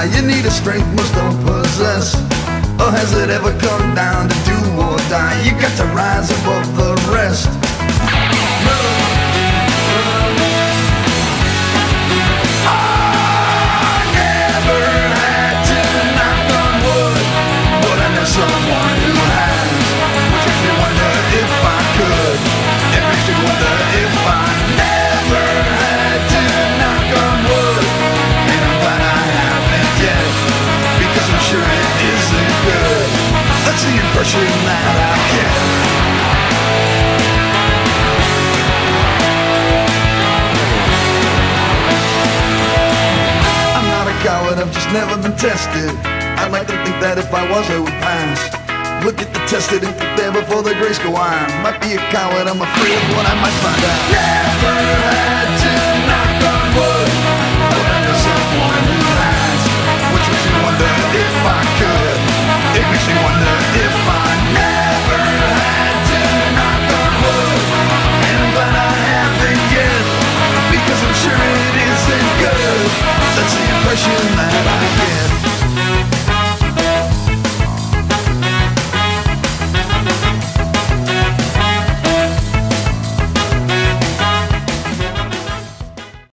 die. You need a strength most don't possess. Or has it ever come down to do or die? You got to rise above the rest. Someone who has, which makes me wonder if I could. It makes me wonder if I never had to knock on wood. And I'm glad I haven't yet, because I'm sure it isn't good. That's the impression that I get. I'm not a coward, I've just never been tested. I'd like to think that if I was, I would pass. Look at the tested and prepare before the grace go on. Might be a coward, I'm afraid of what I might find out. Never had to